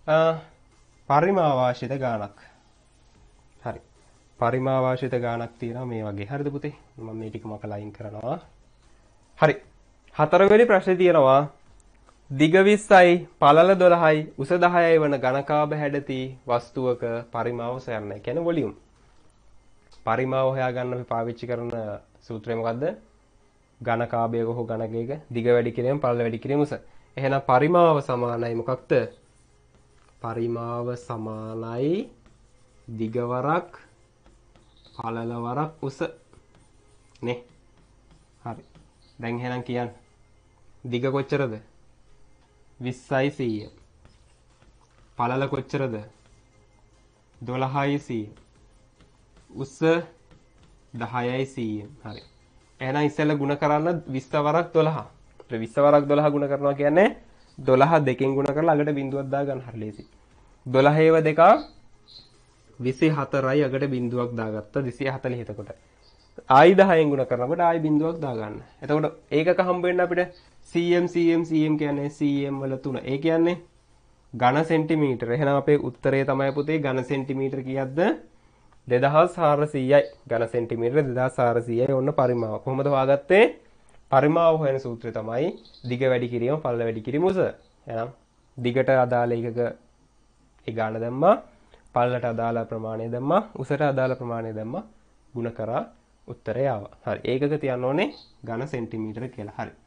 පරිමාවාශිත ගාණක්. හරි. පරිමාවාශිත ගාණක් තියෙනවා මේ වගේ. හරිද පුතේ? මම මේ ටික මක ලයින් කරනවා. හරි. හතරවෙනි ප්‍රශ්නේ තියෙනවා දිග 20යි පළල 12යි උස 10යි වන ඝනකාභ හැඩති වස්තුවක පරිමාව සොයන්න. ඒ කියන්නේ වොලියුම්. පරිමාව හොයාගන්න අපි පාවිච්චි කරන සූත්‍රය මොකද්ද? ඝනකාභයක හෝ ඝනකයක දිග වැඩි කිරීම පළල වැඩි කිරීම උස. එහෙනම් පරිමාව සමානයි මොකක්ද? පරිමාව සමානයි දිගවරක් පළලවරක් උස. නේ. හරි. දැන් එහෙනම් කියන්න. දිග කොච්චරද? 20යි 100. පළල කොච්චරද? 12යි 100. උස 10යි 100. හරි. එහෙනම් ඉස්සෙල්ලා ಗುಣ කරන්න 20 වරක් 12. 20 වරක් 12 ಗುಣ කරනවා කියන්නේ 12 දෙකෙන් ಗುಣ කරලා අගට බිඳුවක් දාගන්න හරි ලේසි. 12 ඒව දෙක 24යි අගට බිඳුවක් දාගත්තා 240 එතකොට. ආයි 10න් ගුණ කරනකොට ආයි බිඳුවක් දාගන්න. එතකොට ඒකක හම්බ වෙන්න අපිට cm කියන්නේ cm වල 3. ඒ කියන්නේ ඝන සෙන්ටිමීටර. එහෙනම් අපේ උත්තරය තමයි පුතේ ඝන සෙන්ටිමීටර කීයක්ද? 2400යි. ඝන සෙන්ටිමීටර 2400යි. ඔන්න පරිමාව. කොහොමද හොයාගත්තේ? පරිමාව හොයන සූත්‍රය තමයි දිග වැඩි කිරීම පළල වැඩි කිරීම උස. එහෙනම් දිගට අදාළ එකක ඒ ගාන දැම්මා, පළලට අදාළ ප්‍රමාණය දැම්මා, උසට අදාළ ප්‍රමාණය දැම්මා, ಗುಣ කරා උත්තරය ආවා. හරි. ඒකක තියන්න ඕනේ ඝන සෙන්ටිමීටර කියලා. හරි.